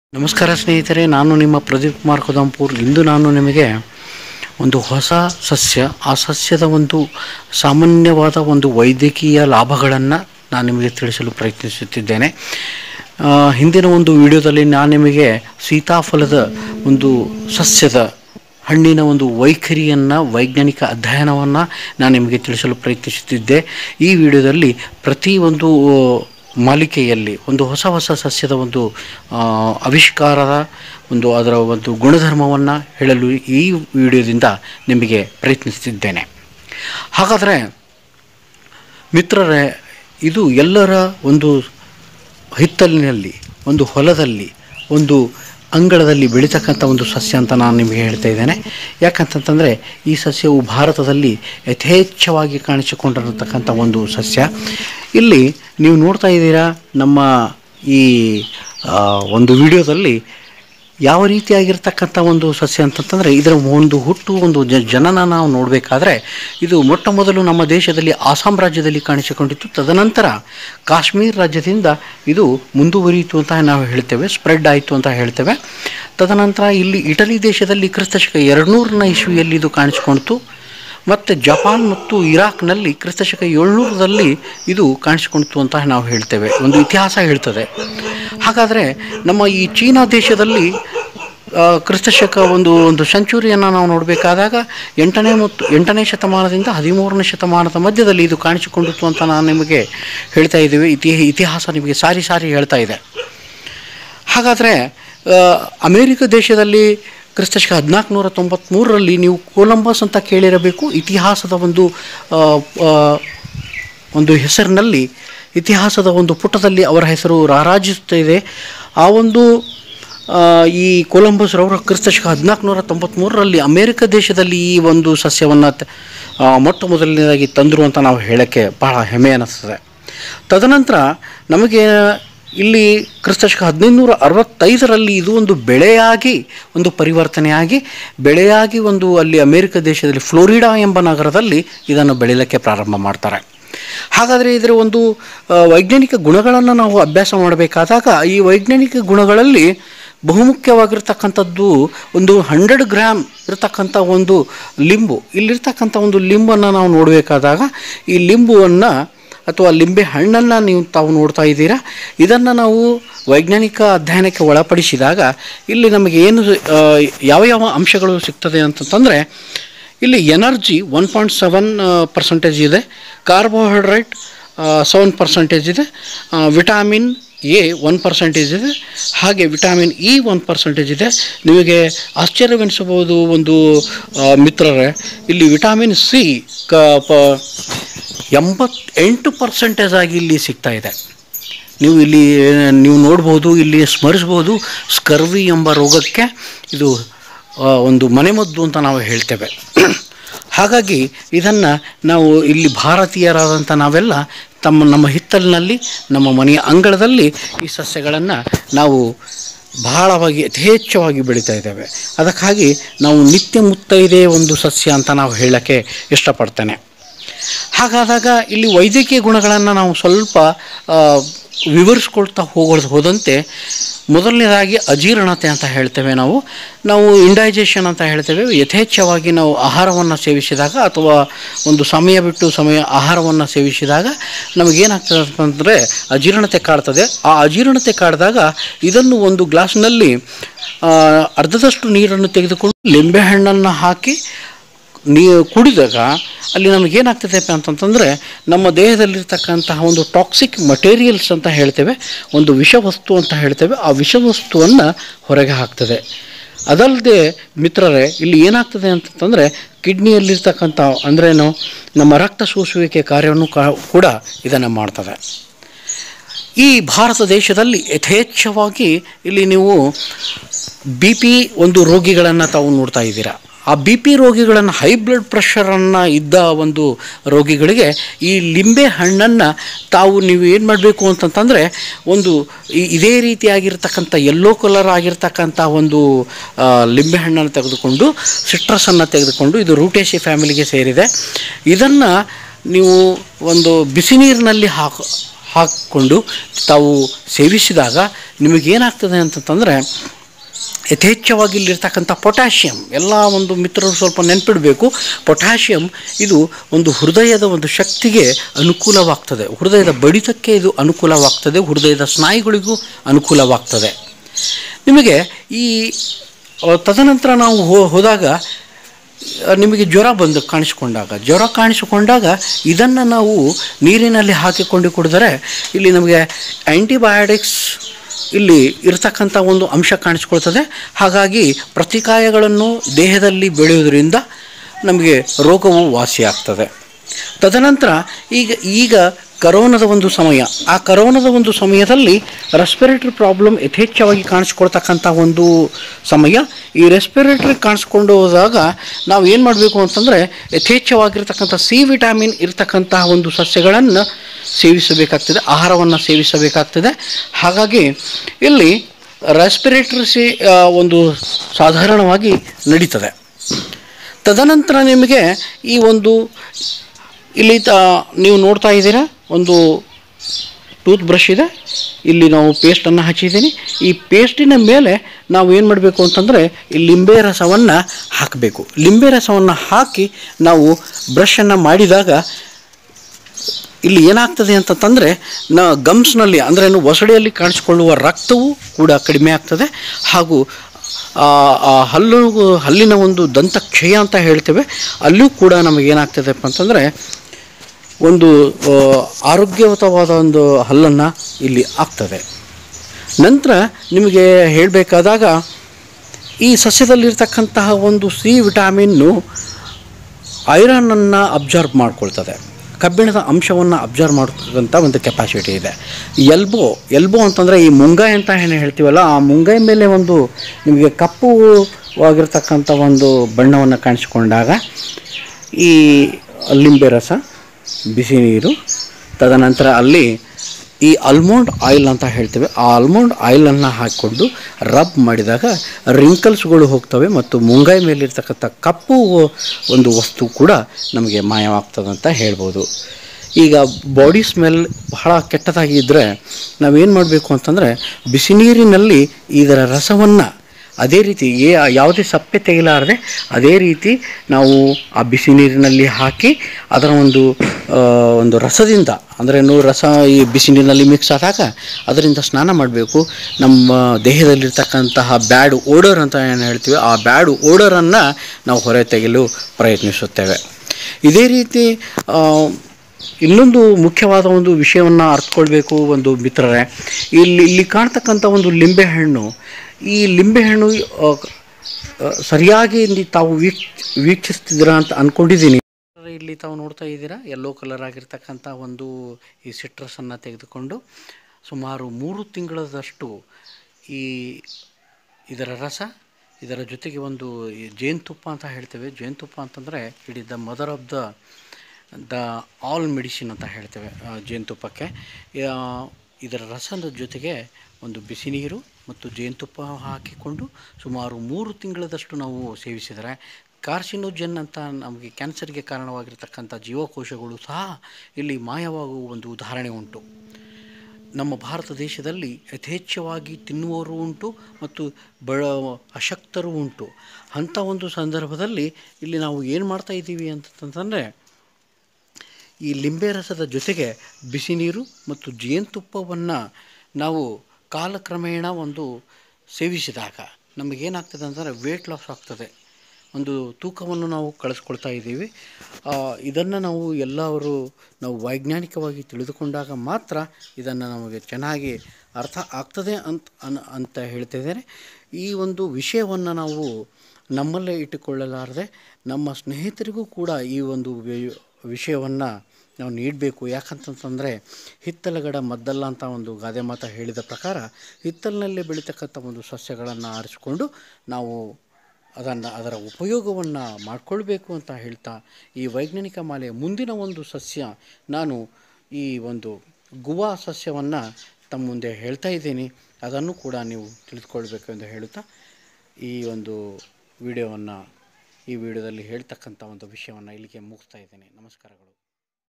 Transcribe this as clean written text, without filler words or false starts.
ನಮಸ್ಕಾರ ಸ್ನೇಹಿತರೆ, ನಾನು ನಿಮ್ಮ ಪ್ರದೀಪ್ ಕುಮಾರ್ ಕೊದಂಪೂರ್. ಇಂದು ನಾನು ನಿಮಗೆ ಒಂದು ಹೊಸ ಸಸ್ಯ, ಆ ಸಸ್ಯದ ಒಂದು ಸಾಮಾನ್ಯವಾದ ಒಂದು ವೈದ್ಯಕೀಯ ಲಾಭಗಳನ್ನು ನಾನು ನಿಮಗೆ ತಿಳಿಸಲು ಪ್ರಯತ್ನಿಸುತ್ತಿದ್ದೇನೆ. ಹಿಂದಿನ ಒಂದು ವಿಡಿಯೋದಲ್ಲಿ ನಾನು ನಿಮಗೆ ಸೀತಾಫಲದ ಒಂದು ಸಸ್ಯದ ಹಣ್ಣಿನ ಒಂದು ವೈಖರಿಯನ್ನು, ವೈಜ್ಞಾನಿಕ ಅಧ್ಯಯನವನ್ನು ನಾನು ನಿಮಗೆ ತಿಳಿಸಲು ಪ್ರಯತ್ನಿಸುತ್ತಿದ್ದೆ. ಈ ವಿಡಿಯೋದಲ್ಲಿ ಪ್ರತಿ ಒಂದು ಮಾಲಿಕೆಯಲ್ಲಿ ಒಂದು ಹೊಸ ಸಸ್ಯದ ಒಂದು ಆವಿಷ್ಕಾರದ ಅದರ ಒಂದು ಗುಣಧರ್ಮವನ್ನು ಹೇಳಲು ಈ ವಿಡಿಯೋದಿಂದ ನಿಮಗೆ ಪ್ರಯತ್ನಿಸುತ್ತಿದ್ದೇನೆ. ಹಾಗಾದರೆ ಮಿತ್ರರೇ, ಇದು ಎಲ್ಲರ ಒಂದು ಹಿತ್ತಲಿನಲ್ಲಿ, ಒಂದು ಹೊಲದಲ್ಲಿ, ಒಂದು ಅಂಗಳದಲ್ಲಿ ಬೆಳೀತಕ್ಕಂಥ ಒಂದು ಸಸ್ಯ ಅಂತ ನಾನು ನಿಮಗೆ ಹೇಳ್ತಾ ಇದ್ದೇನೆ. ಯಾಕಂತಂದರೆ ಈ ಸಸ್ಯವು ಭಾರತದಲ್ಲಿ ಯಥೇಚ್ಛವಾಗಿ ಕಾಣಿಸಿಕೊಂಡಿರತಕ್ಕಂಥ ಒಂದು ಸಸ್ಯ. ಇಲ್ಲಿ ನೀವು ನೋಡ್ತಾ ಇದ್ದೀರಾ, ನಮ್ಮ ಈ ಒಂದು ವಿಡಿಯೋದಲ್ಲಿ ಯಾವ ರೀತಿಯಾಗಿರ್ತಕ್ಕಂಥ ಒಂದು ಸಸ್ಯ ಅಂತಂತಂದರೆ, ಇದರ ಒಂದು ಹುಟ್ಟು, ಒಂದು ಜನನ ನಾವು ನೋಡಬೇಕಾದ್ರೆ ಇದು ಮೊಟ್ಟ ಮೊದಲು ನಮ್ಮ ದೇಶದಲ್ಲಿ ಆಸಾಂ ರಾಜ್ಯದಲ್ಲಿ ಕಾಣಿಸಿಕೊಂಡಿತ್ತು. ತದನಂತರ ಕಾಶ್ಮೀರ ರಾಜ್ಯದಿಂದ ಇದು ಮುಂದುವರಿಯಿತು ಅಂತ ನಾವು ಹೇಳ್ತೇವೆ, ಸ್ಪ್ರೆಡ್ ಆಯಿತು ಅಂತ ಹೇಳ್ತೇವೆ. ತದನಂತರ ಇಲ್ಲಿ ಇಟಲಿ ದೇಶದಲ್ಲಿ ಕ್ರಿಸ್ತಶಕ 200ನೇ ಇಸ್ವಿಯಲ್ಲಿ ಇದು ಕಾಣಿಸಿಕೊಂಡಿತು. ಮತ್ತು ಜಪಾನ್ ಮತ್ತು ಇರಾಕ್ನಲ್ಲಿ ಕ್ರಿಸ್ತಶಕ 700ರಲ್ಲಿ ಇದು ಕಾಣಿಸಿಕೊಂಡಿತು ಅಂತ ನಾವು ಹೇಳ್ತೇವೆ, ಒಂದು ಇತಿಹಾಸ ಹೇಳ್ತದೆ. ಹಾಗಾದರೆ ನಮ್ಮ ಈ ಚೀನಾ ದೇಶದಲ್ಲಿ ಕ್ರಿಸ್ತಶಕ ಒಂದು ಸೆಂಚುರಿಯನ್ನು ನಾವು ನೋಡಬೇಕಾದಾಗ 8ನೇ ಶತಮಾನದಿಂದ 13ನೇ ಶತಮಾನದ ಮಧ್ಯದಲ್ಲಿ ಇದು ಕಾಣಿಸಿಕೊಂಡಿತು ಅಂತ ನಾನು ನಿಮಗೆ ಹೇಳ್ತಾ ಇದ್ದೀವಿ. ಇತಿಹಾಸ ನಿಮಗೆ ಸಾರಿ ಹೇಳ್ತಾ ಇದೆ. ಹಾಗಾದರೆ ಅಮೇರಿಕ ದೇಶದಲ್ಲಿ ಕ್ರಿಸ್ತಶಕ 1493ರಲ್ಲಿ ನೀವು ಕೊಲಂಬಸ್ ಅಂತ ಕೇಳಿರಬೇಕು. ಇತಿಹಾಸದ ಒಂದು ಹೆಸರಿನಲ್ಲಿ, ಇತಿಹಾಸದ ಒಂದು ಪುಟದಲ್ಲಿ ಅವರ ಹೆಸರು ರಾರಾಜಿಸುತ್ತಿದೆ. ಆ ಒಂದು ಈ ಕೊಲಂಬಸ್ ರವರು ಕ್ರಿಸ್ತಶಕ 1493ರಲ್ಲಿ ಅಮೇರಿಕ ದೇಶದಲ್ಲಿ ಈ ಒಂದು ಸಸ್ಯವನ್ನು ಮೊಟ್ಟ ಮೊದಲನೇದಾಗಿ ತಂದರು ಅಂತ ನಾವು ಹೇಳೋಕ್ಕೆ ಬಹಳ ಹೆಮ್ಮೆ ಅನ್ನಿಸ್ತದೆ. ತದನಂತರ ನಮಗೆ ಇಲ್ಲಿ ಕ್ರಿಸ್ತಶಕ 1565ರಲ್ಲಿ ಇದು ಒಂದು ಬೆಳೆಯಾಗಿ, ಒಂದು ಪರಿವರ್ತನೆಯಾಗಿ ಬೆಳೆಯಾಗಿ ಅಲ್ಲಿ ಅಮೇರಿಕ ದೇಶದಲ್ಲಿ ಫ್ಲೋರಿಡಾ ಎಂಬ ನಗರದಲ್ಲಿ ಇದನ್ನು ಬೆಳೀಲಿಕ್ಕೆ ಪ್ರಾರಂಭ ಮಾಡ್ತಾರೆ. ಹಾಗಾದರೆ ಇದರ ಒಂದು ವೈಜ್ಞಾನಿಕ ಗುಣಗಳನ್ನು ನಾವು ಅಭ್ಯಾಸ ಮಾಡಬೇಕಾದಾಗ ಈ ವೈಜ್ಞಾನಿಕ ಗುಣಗಳಲ್ಲಿ ಬಹುಮುಖ್ಯವಾಗಿರ್ತಕ್ಕಂಥದ್ದು ಒಂದು 100 ಗ್ರಾಮ್ ಇರತಕ್ಕಂಥ ಒಂದು ಲಿಂಬು. ಇಲ್ಲಿರ್ತಕ್ಕಂಥ ಒಂದು ಲಿಂಬನ್ನು ನಾವು ನೋಡಬೇಕಾದಾಗ ಈ ಲಿಂಬುವನ್ನು ಅಥವಾ ಲಿಂಬೆ ಹಣ್ಣನ್ನು ತಾವು ನೋಡ್ತಾ ಇದ್ದೀರಾ. ಇದನ್ನು ನಾವು ವೈಜ್ಞಾನಿಕ ಅಧ್ಯಯನಕ್ಕೆ ಒಳಪಡಿಸಿದಾಗ ಇಲ್ಲಿ ನಮಗೆ ಏನು ಯಾವ ಅಂಶಗಳು ಸಿಗ್ತದೆ ಅಂತಂದರೆ, ಇಲ್ಲಿ ಎನರ್ಜಿ 1.7% ಇದೆ, ಕಾರ್ಬೋಹೈಡ್ರೇಟ್ 7% ಇದೆ, ವಿಟಾಮಿನ್ ಎ 1% ಇದೆ, ಹಾಗೆ ವಿಟಾಮಿನ್ ಇ 1% ಇದೆ. ನಿಮಗೆ ಆಶ್ಚರ್ಯವೆನಿಸಬಹುದು ಒಂದು ಮಿತ್ರರೇ, ಇಲ್ಲಿ ವಿಟಾಮಿನ್ ಸಿ 88% ಆಗಿ ಇಲ್ಲಿ ಸಿಗ್ತಾ ಇದೆ. ನೀವು ನೋಡ್ಬೋದು, ಇಲ್ಲಿ ಸ್ಮರಿಸ್ಬೋದು, ಸ್ಕರ್ವಿ ಎಂಬ ರೋಗಕ್ಕೆ ಇದು ಒಂದು ಮನೆಮದ್ದು ಅಂತ ನಾವು ಹೇಳ್ತೇವೆ. ಹಾಗಾಗಿ ಇದನ್ನು ನಾವು ಇಲ್ಲಿ ಭಾರತೀಯರಾದಂಥ ನಾವೆಲ್ಲ ನಮ್ಮ ಹಿತ್ತಲಿನಲ್ಲಿ, ನಮ್ಮ ಮನೆಯ ಅಂಗಳದಲ್ಲಿ ಈ ಸಸ್ಯಗಳನ್ನು ನಾವು ಬಹಳವಾಗಿ ಯಥೇಚ್ಛವಾಗಿ ಬೆಳೀತಾ ಇದ್ದೇವೆ. ಅದಕ್ಕಾಗಿ ನಾವು ನಿತ್ಯ ಮುತ್ತೈದೆ ಒಂದು ಸಸ್ಯ ಅಂತ ನಾವು ಹೇಳೋಕ್ಕೆ ಇಷ್ಟಪಡ್ತೇನೆ. ಹಾಗಾದಾಗ ಇಲ್ಲಿ ವೈದ್ಯಕೀಯ ಗುಣಗಳನ್ನು ನಾವು ಸ್ವಲ್ಪ ವಿವರಿಸ್ಕೊಳ್ತಾ ಹೋದಂತೆ, ಮೊದಲನೇದಾಗಿ ಅಜೀರ್ಣತೆ ಅಂತ ಹೇಳ್ತೇವೆ, ನಾವು ಇಂಡೈಜೆಷನ್ ಅಂತ ಹೇಳ್ತೇವೆ. ಯಥೇಚ್ಛವಾಗಿ ನಾವು ಆಹಾರವನ್ನು ಸೇವಿಸಿದಾಗ ಅಥವಾ ಒಂದು ಸಮಯ ಬಿಟ್ಟು ಸಮಯ ಆಹಾರವನ್ನು ಸೇವಿಸಿದಾಗ ನಮಗೇನಾಗ್ತದೆ ಅಂತಂದರೆ ಅಜೀರ್ಣತೆ ಕಾಡ್ತದೆ. ಆ ಅಜೀರ್ಣತೆ ಕಾಡಿದಾಗ ಇದನ್ನು ಒಂದು ಗ್ಲಾಸ್ನಲ್ಲಿ ಅರ್ಧದಷ್ಟು ನೀರನ್ನು ತೆಗೆದುಕೊಂಡು ಲಿಂಬೆಹಣ್ಣನ್ನು ಹಾಕಿ ಕುಡಿದಾಗ ಅಲ್ಲಿ ನಮಗೇನಾಗ್ತದೆ ಅಂತಂತಂದರೆ, ನಮ್ಮ ದೇಹದಲ್ಲಿರ್ತಕ್ಕಂತಹ ಒಂದು ಟಾಕ್ಸಿಕ್ ಮಟೀರಿಯಲ್ಸ್ ಅಂತ ಹೇಳ್ತೇವೆ, ಒಂದು ವಿಷವಸ್ತು ಅಂತ ಹೇಳ್ತೇವೆ, ಆ ವಿಷವಸ್ತುವನ್ನು ಹೊರಗೆ ಹಾಕ್ತದೆ. ಅದಲ್ಲದೆ ಮಿತ್ರರೇ, ಇಲ್ಲಿ ಏನಾಗ್ತದೆ ಅಂತಂದರೆ ಕಿಡ್ನಿಯಲ್ಲಿರ್ತಕ್ಕಂಥ ಅಂದ್ರೇನು, ನಮ್ಮ ರಕ್ತ ಸೂಸುವಿಕೆ ಕಾರ್ಯವನ್ನು ಕೂಡ ಇದನ್ನು ಮಾಡ್ತದೆ. ಈ ಭಾರತ ದೇಶದಲ್ಲಿ ಯಥೇಚ್ಛವಾಗಿ ಇಲ್ಲಿ ನೀವು BP ಒಂದು ರೋಗಿಗಳನ್ನು ತಾವು ನೋಡ್ತಾ ಇದ್ದೀರಾ. ಆ BP ರೋಗಿಗಳನ್ನು, ಹೈ ಬ್ಲಡ್ ಪ್ರೆಷರನ್ನು ಇದ್ದ ಒಂದು ರೋಗಿಗಳಿಗೆ ಈ ಲಿಂಬೆ ಹಣ್ಣನ್ನು ನೀವು ಏನು ಮಾಡಬೇಕು ಅಂತಂತಂದರೆ, ಇದೇ ರೀತಿಯಾಗಿರ್ತಕ್ಕಂಥ ಯೆಲ್ಲೋ ಕಲರ್ ಆಗಿರ್ತಕ್ಕಂಥ ಒಂದು ಲಿಂಬೆ ಹಣ್ಣನ್ನು ತೆಗೆದುಕೊಂಡು, ಸಿಟ್ರಸನ್ನು ತೆಗೆದುಕೊಂಡು, ಇದು ರೂಟೇಸಿ ಫ್ಯಾಮಿಲಿಗೆ ಸೇರಿದೆ, ಇದನ್ನು ನೀವು ಒಂದು ಬಿಸಿ ನೀರಿನಲ್ಲಿ ಹಾಕಿಕೊಂಡು ತಾವು ಸೇವಿಸಿದಾಗ ನಿಮಗೇನಾಗ್ತದೆ ಅಂತಂತಂದರೆ ಯಥೇಚ್ಛವಾಗಿ ಇಲ್ಲಿರ್ತಕ್ಕಂಥ ಪೊಟ್ಯಾಷಿಯಮ್, ಎಲ್ಲ ಒಂದು ಮಿತ್ರರು ಸ್ವಲ್ಪ ನೆನಪಿಡಬೇಕು, ಪೊಟ್ಯಾಷಿಯಮ್ ಇದು ಒಂದು ಹೃದಯದ ಒಂದು ಶಕ್ತಿಗೆ ಅನುಕೂಲವಾಗ್ತದೆ, ಹೃದಯದ ಬಡಿತಕ್ಕೆ ಇದು ಅನುಕೂಲವಾಗ್ತದೆ, ಹೃದಯದ ಸ್ನಾಯುಗಳಿಗೂ ಅನುಕೂಲವಾಗ್ತದೆ. ನಿಮಗೆ ಈ ತದನಂತರ ನಾವು ಹೋದಾಗ ನಿಮಗೆ ಜ್ವರ ಕಾಣಿಸಿಕೊಂಡಾಗ ಇದನ್ನು ನಾವು ನೀರಿನಲ್ಲಿ ಹಾಕಿಕೊಂಡು ಕುಡಿದರೆ ಇಲ್ಲಿ ನಮಗೆ ಆ್ಯಂಟಿಬಯೋಟಿಕ್ಸ್ ಇಲ್ಲಿ ಇರತಕ್ಕಂಥ ಒಂದು ಅಂಶ ಕಾಣಿಸ್ಕೊಳ್ತದೆ. ಹಾಗಾಗಿ ಪ್ರತಿಕಾಯಗಳನ್ನು ದೇಹದಲ್ಲಿ ಬೆಳೆಯುವುದರಿಂದ ನಮಗೆ ರೋಗವು ವಾಸಿಯಾಗ್ತದೆ. ತದನಂತರ ಈಗ ಕರೋನಾದ ಒಂದು ಸಮಯ, ಆ ಕರೋನಾದ ಒಂದು ಸಮಯದಲ್ಲಿ ರೆಸ್ಪಿರೇಟರಿ ಪ್ರಾಬ್ಲಮ್ ಯಥೇಚ್ಛವಾಗಿ ಕಾಣಿಸ್ಕೊಳ್ತಕ್ಕಂಥ ಒಂದು ಸಮಯ. ಈ ರೆಸ್ಪಿರೇಟರಿ ಕಾಣಿಸ್ಕೊಂಡು ಹೋದಾಗ ನಾವು ಏನು ಮಾಡಬೇಕು ಅಂತಂದರೆ ಯಥೇಚ್ಛವಾಗಿರ್ತಕ್ಕಂಥ ಸಿ ವಿಟಾಮಿನ್ ಇರತಕ್ಕಂತಹ ಒಂದು ಸಸ್ಯಗಳನ್ನು ಸೇವಿಸಬೇಕಾಗ್ತದೆ, ಆಹಾರವನ್ನು ಸೇವಿಸಬೇಕಾಗ್ತದೆ. ಹಾಗಾಗಿ ಇಲ್ಲಿ ರೆಸ್ಪಿರೇಟರಿ ಒಂದು ಸಾಧಾರಣವಾಗಿ ನಡೀತದೆ. ತದನಂತರ ನಿಮಗೆ ಈ ಒಂದು ಇಲ್ಲಿ ನೀವು ನೋಡ್ತಾ ಇದ್ದೀರಾ, ಒಂದು ಟೂತ್ ಬ್ರಷ್ ಇದೆ, ಇಲ್ಲಿ ನಾವು ಪೇಸ್ಟನ್ನು ಹಚ್ಚಿದ್ದೀನಿ. ಈ ಪೇಸ್ಟಿನ ಮೇಲೆ ನಾವು ಏನು ಮಾಡಬೇಕು ಅಂತಂದರೆ ಈ ಲಿಂಬೆ ರಸವನ್ನು ಹಾಕಬೇಕು. ಲಿಂಬೆ ರಸವನ್ನು ಹಾಕಿ ನಾವು ಬ್ರಷನ್ನು ಮಾಡಿದಾಗ ಇಲ್ಲಿ ಏನಾಗ್ತದೆ ಅಂತಂದರೆ ಗಮ್ಸ್ನಲ್ಲಿ ಅಂದರೆ ಒಸಡೆಯಲ್ಲಿ ಕಾಣಿಸ್ಕೊಳ್ಳುವ ರಕ್ತವೂ ಕೂಡ ಕಡಿಮೆ ಆಗ್ತದೆ. ಹಾಗೂ ಹಲ್ಲಿನ ಒಂದು ದಂತಕ್ಷಯ ಅಂತ ಹೇಳ್ತೇವೆ, ಅಲ್ಲೂ ಕೂಡ ನಮಗೇನಾಗ್ತದಪ್ಪ ಅಂತಂದರೆ ಒಂದು ಆರೋಗ್ಯಯುತವಾದ ಒಂದು ಹಲ್ಲನ್ನು ಇಲ್ಲಿ ಆಗ್ತದೆ. ನಂತರ ನಿಮಗೆ ಹೇಳಬೇಕಾದಾಗ ಈ ಸಸ್ಯದಲ್ಲಿರ್ತಕ್ಕಂತಹ ಒಂದು ಸಿ ವಿಟಾಮಿನ್ನು ಐರನನ್ನು ಅಬ್ಸರ್ವ್ ಮಾಡ್ಕೊಳ್ತದೆ, ಕಬ್ಬಿಣದ ಅಂಶವನ್ನು ಅಬ್ಸರ್ವ್ ಮಾಡ್ತಕ್ಕಂಥ ಒಂದು ಕೆಪಾಸಿಟಿ ಇದೆ. ಎಲ್ಬೋ ಅಂತಂದರೆ ಈ ಮುಂಗಾಯಿ ಅಂತ ಏನು ಹೇಳ್ತೀವಲ್ಲ, ಆ ಮುಂಗಾಯಿ ಮೇಲೆ ಒಂದು ನಿಮಗೆ ಕಪ್ಪು ಆಗಿರ್ತಕ್ಕಂಥ ಒಂದು ಬಣ್ಣವನ್ನು ಕಾಣಿಸಿಕೊಂಡಾಗ ಈ ಲಿಂಬೆ ರಸ, ಬಿಸಿ ನೀರು, ತದನಂತರ ಅಲ್ಲಿ ಈ ಆಲ್ಮಂಡ್ ಆಯಿಲ್ ಅಂತ ಹೇಳ್ತೇವೆ, ಆ ಆಲ್ಮಂಡ್ ಆಯಿಲನ್ನು ಹಾಕಿಕೊಂಡು ರಬ್ ಮಾಡಿದಾಗ ರಿಂಕಲ್ಸ್ಗಳು ಹೋಗ್ತವೆ ಮತ್ತು ಮುಂಗಾಯಿ ಮೇಲಿರ್ತಕ್ಕಂಥ ಕಪ್ಪು ಒಂದು ವಸ್ತು ಕೂಡ ನಮಗೆ ಮಾಯವಾಗ್ತದಂತ ಹೇಳ್ಬೋದು. ಈಗ ಬಾಡಿ ಸ್ಮೆಲ್ ಬಹಳ ಕೆಟ್ಟದಾಗಿ ಇದ್ದರೆ ನಾವೇನು ಮಾಡಬೇಕು ಅಂತಂದರೆ ಬಿಸಿ ನೀರಿನಲ್ಲಿ ಇದರ ರಸವನ್ನು ಅದೇ ರೀತಿ ಯಾವುದೇ ಸಪ್ಪೆ ತೆಗಿಲಾರದೆ ಅದೇ ರೀತಿ ನಾವು ಆ ಬಿಸಿ ನೀರಿನಲ್ಲಿ ಹಾಕಿ ಅದರ ಒಂದು ರಸದಿಂದ ಅಂದರೆ ರಸ ಈ ಬಿಸಿ ನೀರಿನಲ್ಲಿ ಮಿಕ್ಸ್ ಆದಾಗ ಅದರಿಂದ ಸ್ನಾನ ಮಾಡಬೇಕು. ನಮ್ಮ ದೇಹದಲ್ಲಿರ್ತಕ್ಕಂತಹ ಬ್ಯಾಡ್ ಓಡರ್ ಅಂತ ಏನು ಹೇಳ್ತೀವಿ, ಆ ಬ್ಯಾಡ್ ಓಡರನ್ನು ನಾವು ಹೊರ ತೆಗೆಯಲು ಪ್ರಯತ್ನಿಸುತ್ತೇವೆ. ಇದೇ ರೀತಿ ಇನ್ನೊಂದು ಮುಖ್ಯವಾದ ಒಂದು ವಿಷಯವನ್ನು ಅರ್ಥಕೊಳ್ಬೇಕು ಒಂದು ಮಿತ್ರರೇ, ಇಲ್ಲಿ ಕಾಣ್ತಕ್ಕಂಥ ಒಂದು ಲಿಂಬೆಹಣ್ಣು, ಈ ಲಿಂಬೆಹಣ್ಣು ಸರಿಯಾಗಿ ತಾವು ವೀಕ್ಷಿಸ್ತಿದ್ದೀರಾ ಅಂತ ಅಂದ್ಕೊಂಡಿದ್ದೀನಿ. ಇಲ್ಲಿ ತಾವು ನೋಡ್ತಾ ಇದ್ದೀರಾ, ಯೆಲ್ಲೋ ಕಲರ್ ಆಗಿರ್ತಕ್ಕಂಥ ಒಂದು ಈ ಸಿಟ್ರಸನ್ನು ತೆಗೆದುಕೊಂಡು ಸುಮಾರು 3 ತಿಂಗಳಷ್ಟು ಇದರ ರಸ, ಇದರ ಜೊತೆಗೆ ಒಂದು ಜೇನುತುಪ್ಪ ಅಂತ ಹೇಳ್ತೇವೆ. ಜೇನುತುಪ್ಪ ಅಂತಂದರೆ it is the mother of the all medicine ಅಂತ ಹೇಳ್ತೇವೆ ಜೇನುತುಪ್ಪಕ್ಕೆ. ಇದರ ರಸದ ಜೊತೆಗೆ ಒಂದು ಬಿಸಿ ನೀರು ಮತ್ತು ಜೇನುತುಪ್ಪ ಹಾಕಿಕೊಂಡು ಸುಮಾರು 3 ತಿಂಗಳಷ್ಟು ನಾವು ಸೇವಿಸಿದರೆ ಕಾರ್ಸಿನೋಜನ್ ಅಂತ ನಮಗೆ ಕ್ಯಾನ್ಸರ್ಗೆ ಕಾರಣವಾಗಿರ್ತಕ್ಕಂಥ ಜೀವಕೋಶಗಳು ಸಹ ಇಲ್ಲಿ ಮಾಯವಾಗುವ ಒಂದು ಉದಾಹರಣೆ ಉಂಟು. ನಮ್ಮ ಭಾರತ ದೇಶದಲ್ಲಿ ಯಥೇಚ್ಛವಾಗಿ ತಿನ್ನುವವರು ಉಂಟು ಮತ್ತು ಅಶಕ್ತರು ಉಂಟು. ಅಂಥ ಒಂದು ಸಂದರ್ಭದಲ್ಲಿ ಇಲ್ಲಿ ನಾವು ಏನು ಮಾಡ್ತಾ ಇದ್ದೀವಿ ಅಂತಂತಂದರೆ ಈ ಲಿಂಬೆ ರಸದ ಜೊತೆಗೆ ಬಿಸಿ ನೀರು ಮತ್ತು ಜೇನುತುಪ್ಪವನ್ನು ನಾವು ಕಾಲಕ್ರಮೇಣ ಒಂದು ಸೇವಿಸಿದಾಗ ನಮಗೇನಾಗ್ತದೆ ಅಂತಂದರೆ ವೇಟ್ ಲಾಸ್ ಆಗ್ತದೆ, ಒಂದು ತೂಕವನ್ನು ನಾವು ಕಳಿಸ್ಕೊಳ್ತಾ ಇದ್ದೀವಿ. ಇದನ್ನು ನಾವು ವೈಜ್ಞಾನಿಕವಾಗಿ ತಿಳಿದುಕೊಂಡಾಗ ಮಾತ್ರ ಇದನ್ನು ನಮಗೆ ಚೆನ್ನಾಗಿ ಅರ್ಥ ಆಗ್ತದೆ ಅಂತ ಹೇಳ್ತಿದ್ದೇನೆ. ಈ ಒಂದು ವಿಷಯವನ್ನು ನಾವು ನಮ್ಮಲ್ಲೇ ಇಟ್ಟುಕೊಳ್ಳಲಾರದೆ ನಮ್ಮ ಸ್ನೇಹಿತರಿಗೂ ಕೂಡ ಈ ಒಂದು ವಿಷಯವನ್ನು ನಾವು ನೀಡಬೇಕು. ಯಾಕಂತಂತಂದರೆ ಹಿತ್ತಲಗಡ ಮದ್ದಲ್ಲ ಅಂತ ಒಂದು ಗಾದೆ ಮಾತು ಹೇಳಿದ ಪ್ರಕಾರ ಹಿತ್ತಲಿನಲ್ಲಿ ಬೆಳೀತಕ್ಕಂಥ ಒಂದು ಸಸ್ಯಗಳನ್ನು ಆರಿಸಿಕೊಂಡು ನಾವು ಅದರ ಉಪಯೋಗವನ್ನು ಮಾಡಿಕೊಳ್ಬೇಕು ಅಂತ ಹೇಳ್ತಾ ಈ ವೈಜ್ಞಾನಿಕ ಮಾಲೆಯ ಮುಂದಿನ ಒಂದು ಸಸ್ಯ ನಾನು ಈ ಒಂದು ಗುವಾ ಸಸ್ಯವನ್ನು ತಮ್ಮ ಮುಂದೆ ಹೇಳ್ತಾ ಇದ್ದೀನಿ. ಅದನ್ನು ಕೂಡ ನೀವು ತಿಳಿದುಕೊಳ್ಬೇಕು ಎಂದು ಹೇಳುತ್ತಾ ಈ ಒಂದು ವಿಡಿಯೋದಲ್ಲಿ ಹೇಳ್ತಕ್ಕಂಥ ಒಂದು ವಿಷಯವನ್ನು ಇಲ್ಲಿಗೆ ಮುಗಿಸ್ತಾ ಇದ್ದೀನಿ. ನಮಸ್ಕಾರಗಳು.